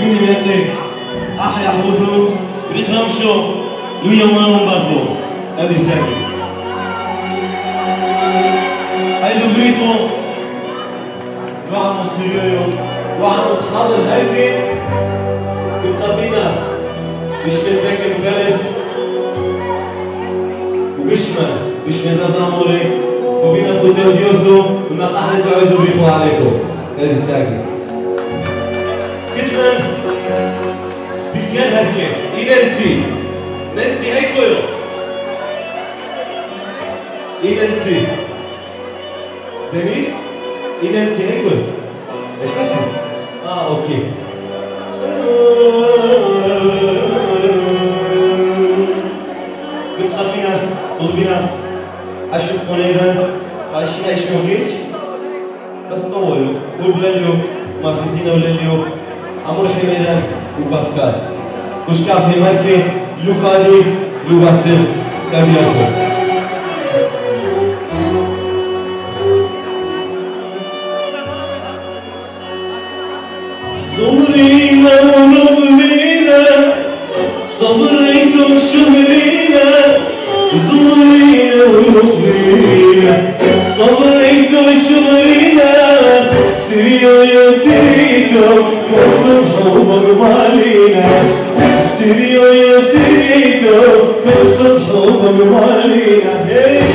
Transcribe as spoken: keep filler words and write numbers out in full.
سويني ميتلك أحيا حوثو بريخ رمشو لو يومانو بازو هذه ساكي هيدو بريخو وعمو سيريو وعمو تحاضر هيكي بقبينا بشمل بكر بلس وبشمل بشمل تزاموري وبينا فوتو ديوثو وما قحنا تعودوا بريخو عليكم هذه ساكي كتلن سبيكر هكي إي ننسي ننسي هيكو إي ننسي دمي إي ننسي هيكو إيش كفي؟ آه أوكي قلت خلينا طلبنا أشوف قنيدا عايشين عيش موجيت بس طولوا قول اليوم ما فهمتينا ولا اليوم عمرو حميدان وباسكال وش كافي ماركي لو فادي لو باسل كابيركو زمرينا ونبذينا صبريتو شهرينا زمرينا ونبذينا صبريتو شهرينا سيريو يا سيريتو كسف حبك مالينا سيريو يا سيريتو كسف حبك مالينا